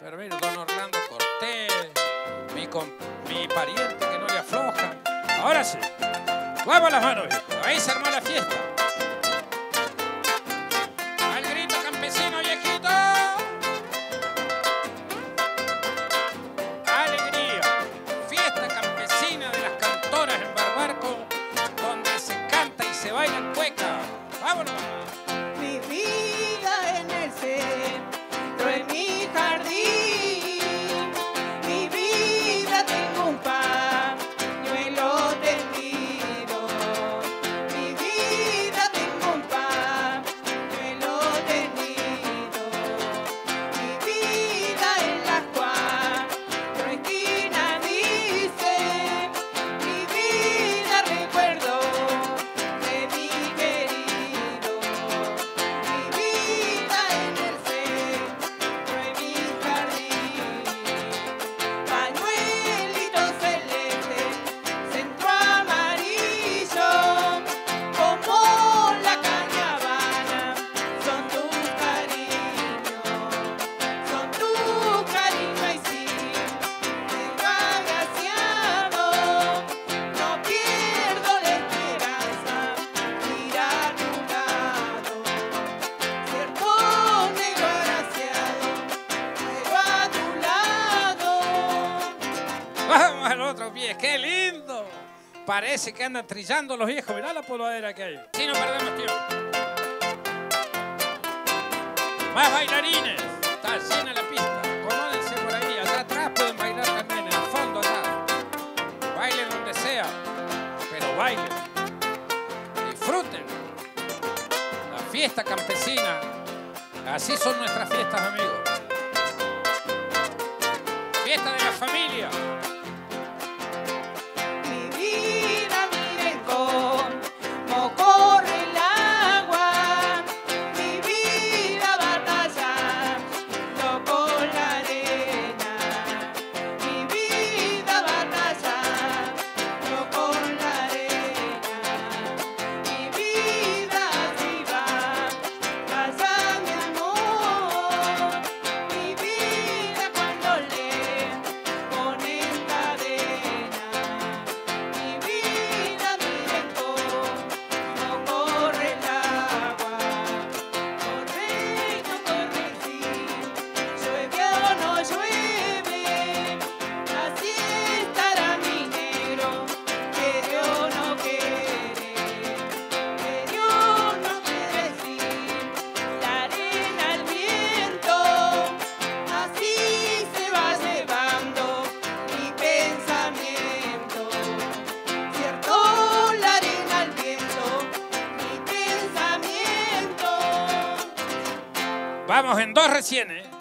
Pero mira, don Orlando Cortés, mi pariente que no le afloja. Ahora sí. Mueva las manos, viejo. Ahí se armó la fiesta. Al grito campesino, viejito. Alegría. Fiesta campesina de las cantoras en Barbarco, donde se canta y se baila en cueca. ¡Vámonos! Mi vida en el centro, en mi jardín. Mi vida tengo un pañuelo tendido. Mi vida tengo un pañuelo tendido. Mi vida en las cuatro esquinas dice. Mi vida recuerdo de mi querido. Mi vida en el centro, en mi jardín. Pañuelito celeste, centro amarillo, como la cañabana, son tus cariños y sí, desgraciado, no pierdo la esperanza, mirar a tu lado, cierto negro agraciado, pero a tu lado. Vamos al otro pie, qué lindo. Parece que andan trillando los viejos. Mirá la polvadera que hay. Si no perdemos tiempo. Más bailarines. Está llena la pista. Acomódense por ahí. Allá atrás pueden bailar también. En el fondo allá. Bailen donde sea. Pero bailen. Disfruten. La fiesta campesina. Así son nuestras fiestas, amigos. Fiesta de la familia. Mi vida, miren cómo corre el agua. Mi vida batallando con la arena. Mi vida batallando con la arena. Mi vida así va, pasa mi amor. Mi vida cuando le ponen cadena. Mi vida, miren cómo corre el agua. Corre, no corre, sí. Llueve o no llueve. Así estará mi negro. Quiere o no quiere. Quiere o no quiere, sí. La arena, el viento. Así se va llevando mi pensamiento. Cierto, la arena, el viento, mi pensamiento. Vamos en dos recién, ¿eh?